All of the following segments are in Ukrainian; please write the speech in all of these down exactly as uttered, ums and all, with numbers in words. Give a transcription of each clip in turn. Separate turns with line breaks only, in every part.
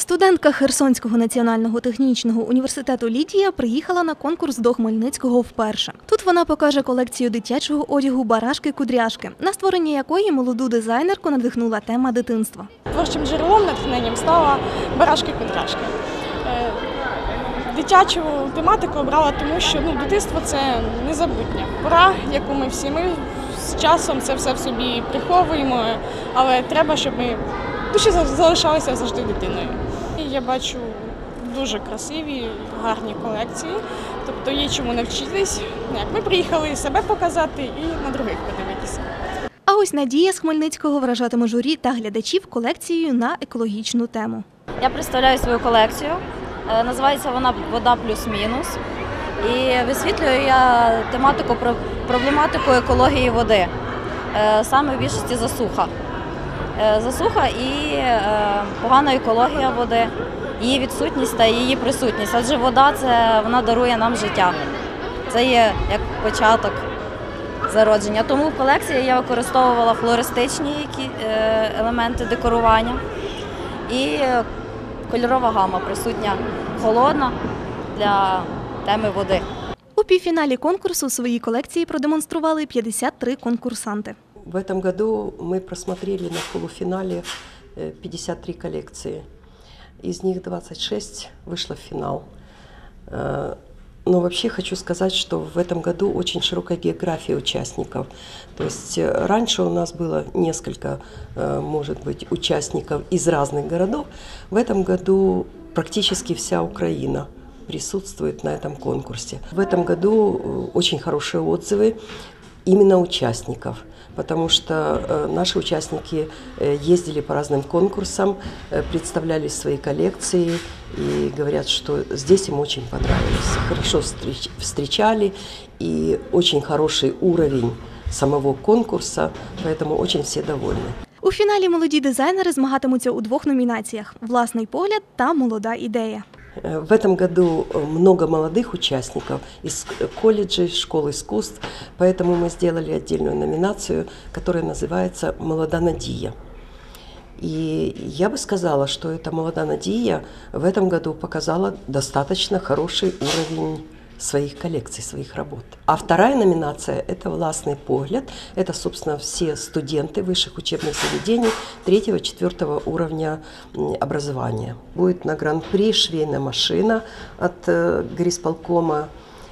Студентка Херсонського національного технічного університету Лідія приїхала на конкурс до Хмельницького вперше. Тут вона покаже колекцію дитячого одягу «Барашки-кудряшки», на створення якої молоду дизайнерку надихнула тема дитинства.
Творчим джерелом натхненням стала «Барашки-кудряшки». Дитячу тематику обрала, тому що ну, дитинство – це незабутня пора, яку ми всі ми з часом це все в собі приховуємо, але треба, щоб ми душі залишалися завжди дитиною. І я бачу дуже красиві, гарні колекції, тобто є чому навчитись. Ми приїхали себе показати і на других подивитися.
А ось Надія з Хмельницького вражатиме журі та глядачів колекцією на екологічну тему.
Я представляю свою колекцію. Називається вона «Вода плюс-мінус». І висвітлюю я тематику, проблематику екології води, саме в більшості засуха. Засуха і погана екологія води, її відсутність та її присутність. Адже вода це вона дарує нам життя. Це є як початок зародження. Тому в колекції я використовувала флористичні елементи декорування і кольорова гама присутня, холодна для теми води.
У півфіналі конкурсу свої колекції продемонстрували п'ятдесят три конкурсанти.
В этом году мы просмотрели на полуфинале пятьдесят три коллекции. Из них двадцать шесть вышло в финал. Но вообще хочу сказать, что в этом году очень широкая география участников. То есть раньше у нас было несколько, может быть, участников из разных городов. В этом году практически вся Украина присутствует на этом конкурсе. В этом году очень хорошие отзывы именно участников, потому что наши участники ездили по разным конкурсам, представляли свои коллекции и говорят, что здесь им очень понравилось. Хорошо встречали и очень хороший уровень самого конкурса, поэтому очень все довольны.
У фіналі молоді дизайнери змагатимуться у двох номінаціях – «Власний погляд» та «Молода ідея».
В этом году много молодых участников из колледжей, школ искусств, поэтому мы сделали отдельную номинацию, которая называется «Молода Надія». И я бы сказала, что эта «Молода Надія» в этом году показала достаточно хороший уровень своих коллекций, своих работ. А вторая номинация – это «Властный погляд». Это, собственно, все студенты высших учебных заведений третьего-четвертого уровня образования. Будет на гран-при швейная машина от горисполкома.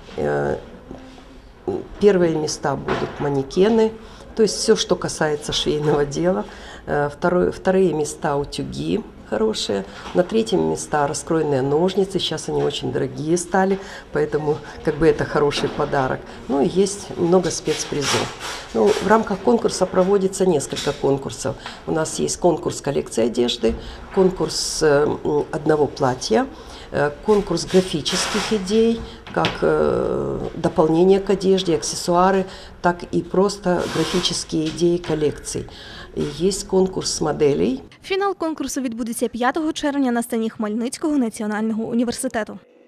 Первые места будут манекены, то есть все, что касается швейного дела. Второе, вторые места утюги хорошие. На третьем места раскроенные ножницы. Сейчас они очень дорогие стали, поэтому как бы это хороший подарок. Ну и есть много спецпризов. Ну, в рамках конкурса проводится несколько конкурсов. У нас есть конкурс коллекции одежды, конкурс одного платья, конкурс графических идей, как дополнение к одежде, аксессуары, так и просто графические идеи коллекций. Есть конкурс моделей.
Фінал конкурсу відбудеться п'ятого червня на сцені Хмельницького національного університету.